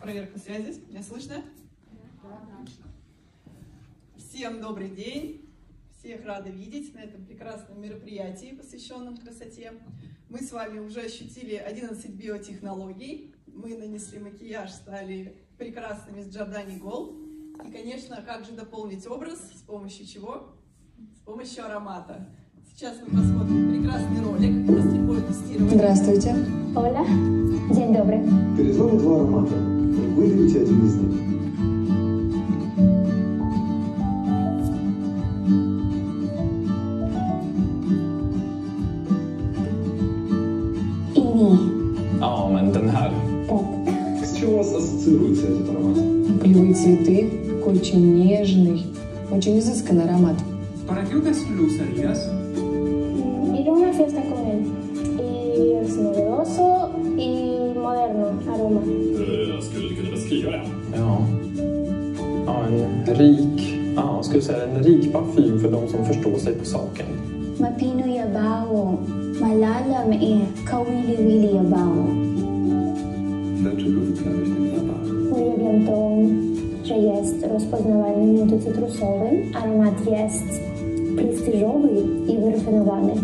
Проверка связи. Меня слышно? Всем добрый день. Всех рада видеть на этом прекрасном мероприятии, посвященном красоте. Мы с вами уже ощутили 11 биотехнологий. Мы нанесли макияж, стали прекрасными с Giordani Gold. И, конечно, как же дополнить образ? С помощью чего? С помощью аромата. Сейчас мы посмотрим прекрасный ролик. Это слепое тестирование. Здравствуйте. Оля. День добрый. Перед вами два аромата. Выберите один из них. Ja, men den här. С чем у вас ассоциируется этот аромат? Полевые цветы, очень нежный, очень изысканный аромат. ¿Para qué ocasión lo usarías? Ir a una fiesta con él. Y es novedoso y moderno aroma. Jag skulle kunna beskriva det. Ja, jag skulle säga en rik parfym för de som förstår sig på saken. Mapino yabaw, malalam kawili-wili yabaw. Dlaczego wyprawiać ten zapach? Uwielbiam to, że jest rozpoznawalny miód cytrusowy. Aromat jest prestiżowy i wyrafinowany.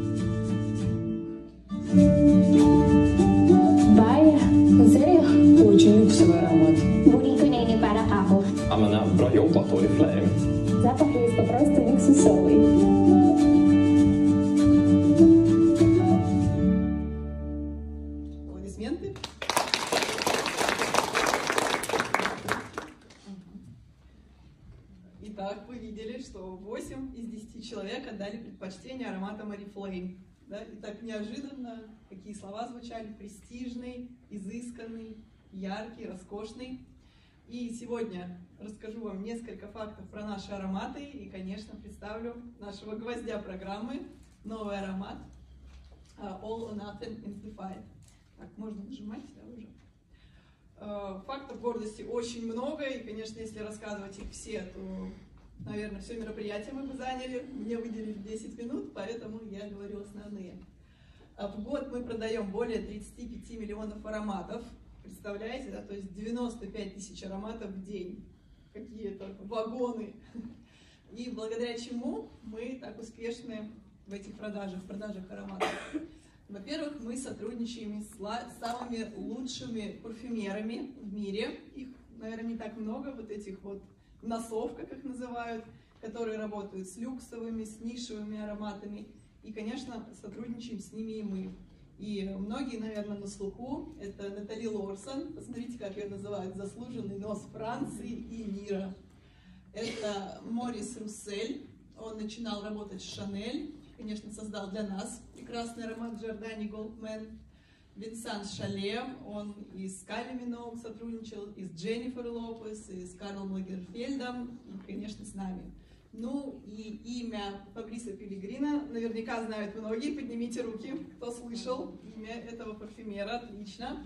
Vaya, en serio? Очень люксовый аромат. Buliko na nie para ako. Ja, men bra jobbat, Oriflame. Запах jest po prostu luksusowy. Аплодисменты. Итак, вы видели, что 8 из 10 человек отдали предпочтение ароматам Oriflame. Да? И так неожиданно, какие слова звучали: престижный, изысканный, яркий, роскошный. И сегодня расскажу вам несколько фактов про наши ароматы и, конечно, представлю нашего гвоздя программы, новый аромат All or Nothing Amplified. Так, можно нажимать, да, уже. Фактов гордости очень много, и, конечно, если рассказывать их все, то, наверное, все мероприятие мы бы заняли. Мне выделили 10 минут, поэтому я говорю основные. В год мы продаем более 35 миллионов ароматов. Представляете, да? То есть 95 тысяч ароматов в день. Какие-то вагоны. И благодаря чему мы так успешны в этих продажах ароматов? Во-первых, мы сотрудничаем с самыми лучшими парфюмерами в мире. Их, наверное, не так много, вот этих вот носов, как их называют, которые работают с люксовыми, с нишевыми ароматами. И, конечно, сотрудничаем с ними и мы. И многие, наверное, на слуху. Это Натали Лорсон. Посмотрите, как ее называют. Заслуженный нос Франции и мира. Это Морис Руссель. Он начинал работать с Шанель. Конечно, создал для нас прекрасный аромат Giordani Gold Man. Винсан Шале, он и с Кайли Миноуг сотрудничал, и с Дженнифер Лопес, и с Карлом Лагерфельдом, и, конечно, с нами. Ну и имя Фабриса Пеллегрино наверняка знают многие. Поднимите руки, кто слышал имя этого парфюмера. Отлично.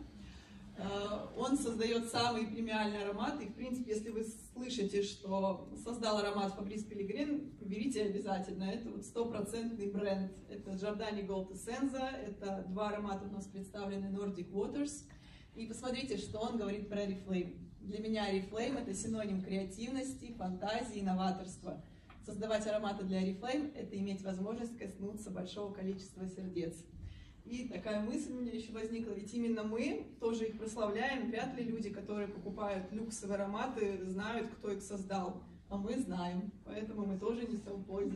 Он создает самые премиальные ароматы. И, в принципе, если вы слышите, что создал аромат Фабрис Пеллегрин, берите обязательно. Это вот стопроцентный бренд. Это Giordani Gold Essenza. Это два аромата у нас представлены Nordic Waters. И посмотрите, что он говорит про Oriflame. Для меня Oriflame — это синоним креативности, фантазии, новаторства. Создавать ароматы для Oriflame — это иметь возможность коснуться большого количества сердец. И такая мысль у меня еще возникла, ведь именно мы тоже их прославляем. Вряд ли люди, которые покупают люксовые ароматы, знают, кто их создал. А мы знаем, поэтому мы тоже несем пользу.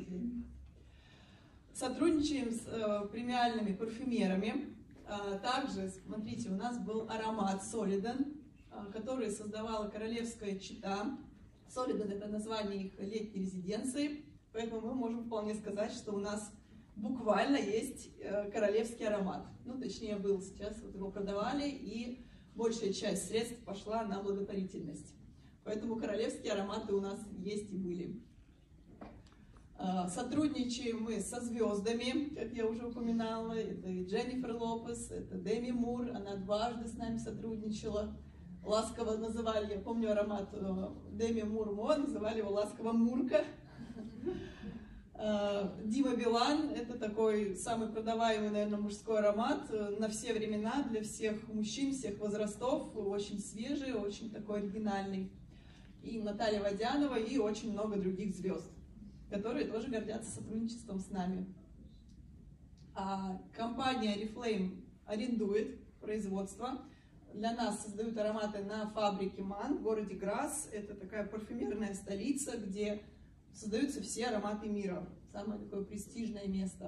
Сотрудничаем с премиальными парфюмерами. Также, смотрите, у нас был аромат Soledad, который создавала королевская чета. Soledad — это название их летней резиденции, поэтому мы можем вполне сказать, что у нас буквально есть королевский аромат. Ну, точнее, был сейчас, вот его продавали, и большая часть средств пошла на благотворительность. Поэтому королевские ароматы у нас есть и были. Сотрудничаем мы со звездами, как я уже упоминала. Это и Дженнифер Лопес, это Деми Мур, она дважды с нами сотрудничала. Ласково называли, я помню аромат Деми Мур, называли его ласково Мурка. Дима Билан — это такой самый продаваемый, наверное, мужской аромат на все времена, для всех мужчин, всех возрастов, очень свежий, очень такой оригинальный. И Наталья Водянова, и очень много других звезд, которые тоже гордятся сотрудничеством с нами. Компания Oriflame арендует производство. Для нас создают ароматы на фабрике МАН в городе Грасс. Это такая парфюмерная столица, где создаются все ароматы мира. Самое такое престижное место.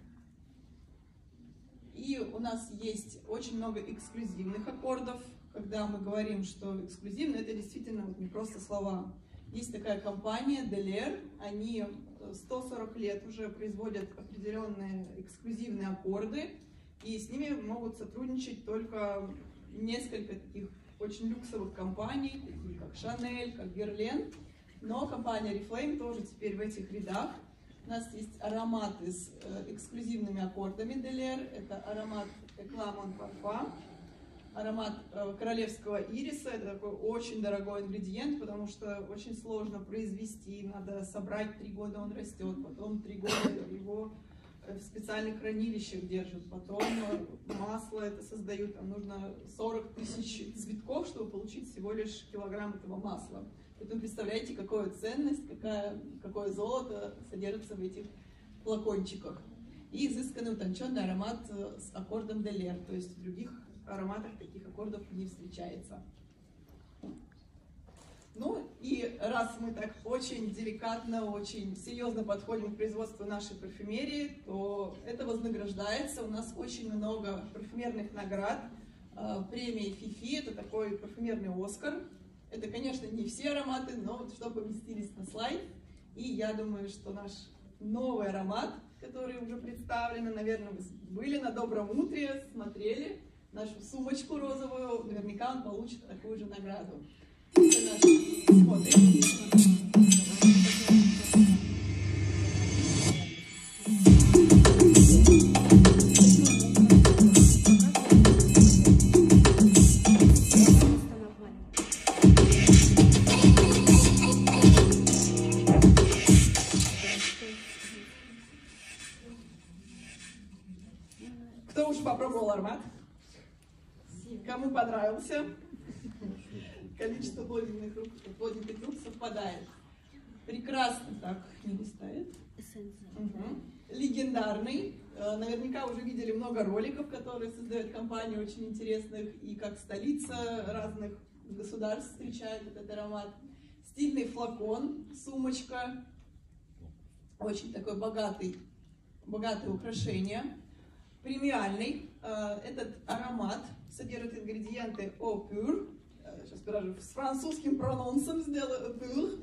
И у нас есть очень много эксклюзивных аккордов. Когда мы говорим, что эксклюзивно, это действительно вот не просто слова. Есть такая компания Делер. Они 140 лет уже производят определенные эксклюзивные аккорды. И с ними могут сотрудничать только несколько таких очень люксовых компаний, такие как Chanel, как Guerlain. Но компания Oriflame тоже теперь в этих рядах. У нас есть ароматы с эксклюзивными аккордами Делер. Это аромат Éclat Mon Parfum, аромат королевского ириса. Это такой очень дорогой ингредиент, потому что очень сложно произвести. Надо собрать 3 года, он растет, потом 3 года его в специальных хранилищах держат, потом масло это создают, там нужно 40 тысяч цветков, чтобы получить всего лишь килограмм этого масла. Поэтому представляете, какая ценность, какое золото содержится в этих флакончиках. И изысканный утонченный аромат с аккордом Делер, то есть в других ароматах таких аккордов не встречается. Ну и раз мы так очень деликатно, очень серьезно подходим к производству нашей парфюмерии, то это вознаграждается. У нас очень много парфюмерных наград. Премия Фифи — это такой парфюмерный Оскар. Это, конечно, не все ароматы, но вот что поместились на слайд. И я думаю, что наш новый аромат, который уже представлен, наверное, вы были на Добром утре, смотрели нашу сумочку розовую, наверняка он получит такую же награду. Кто уже попробовал аромат? Кому понравился? Количество плотненьких рук совпадает. Прекрасно так не листает. Легендарный. Наверняка уже видели много роликов, которые создает компания, очень интересных. И как столица разных государств встречает этот аромат. Стильный флакон, сумочка. Очень такой богатое украшение. Премиальный. Этот аромат содержит ингредиенты Eau Pure. Сейчас даже с французским прононсом сделаю Pure.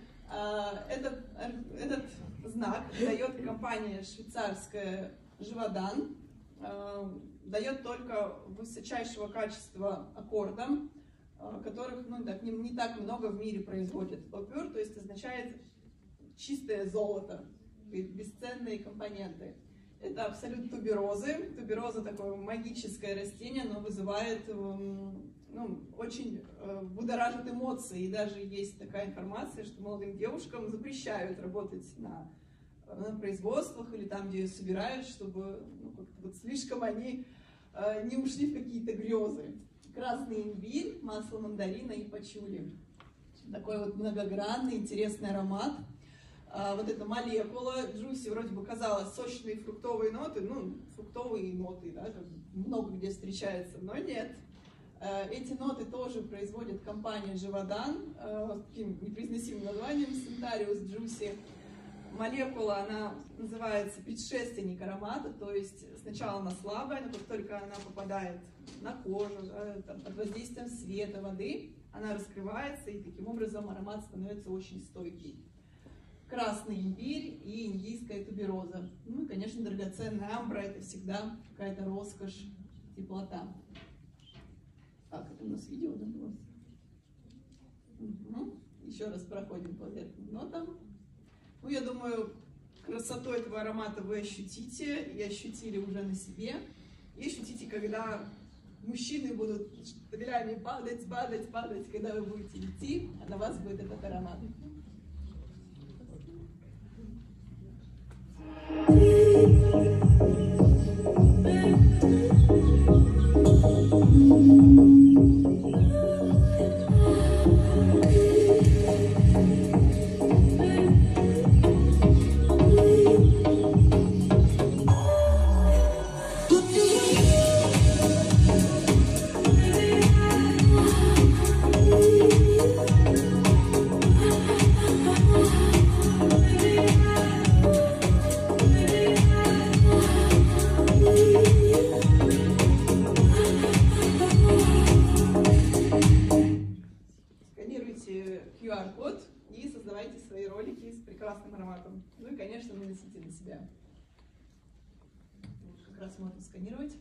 Этот знак дает компания швейцарская Живодан. Дает только высочайшего качества аккордам, которых не так много в мире производят. Eau Pure, то есть означает чистое золото, бесценные компоненты. Это абсолют туберозы. Тубероза — такое магическое растение, оно вызывает, очень будоражит эмоции. И даже есть такая информация, что молодым девушкам запрещают работать на производствах или там, где ее собирают, чтобы слишком они не ушли в какие-то грезы. Красный имбирь, масло мандарина и пачули. Такой вот многогранный, интересный аромат. Вот эта молекула Juicy вроде бы казалось сочные фруктовые ноты, фруктовые ноты, да, как много где встречается, но нет. Эти ноты тоже производит компания Живодан, таким непроизносимым названием Centarius Juicy. Молекула, она называется предшественник аромата, то есть сначала она слабая, но как только она попадает на кожу, да, под воздействием света, воды, она раскрывается, и таким образом аромат становится очень стойкий. Красный имбирь и индийская тубероза. Ну и, конечно, драгоценная амбра — это всегда какая-то роскошь, теплота. Так, это у нас видео добилось. Еще раз проходим по верхним нотам. Ну, я думаю, красоту этого аромата вы ощутите, и ощутили уже на себе. И ощутите, когда мужчины будут штабелями падать, когда вы будете идти, а на вас будет этот аромат. QR-код и создавайте свои ролики с прекрасным ароматом. Ну и, конечно, наносите на себя. Вот как раз можно сканировать.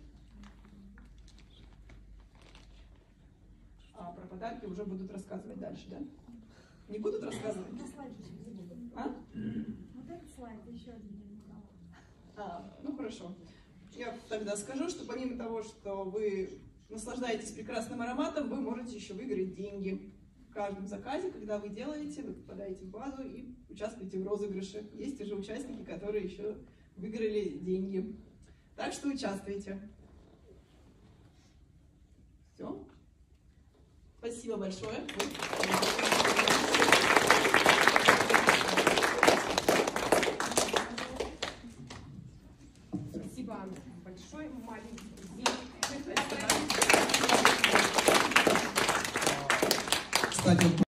А про подарки уже будут рассказывать дальше, да? Не будут рассказывать? А? Вот этот слайд еще один. Ну хорошо. Я тогда скажу, что помимо того, что вы наслаждаетесь прекрасным ароматом, вы можете еще выиграть деньги. В каждом заказе, когда вы делаете, вы попадаете в базу и участвуете в розыгрыше. Есть уже участники, которые еще выиграли деньги. Так что участвуйте. Все. Спасибо большое. Спасибо большое, маленький. Кстати,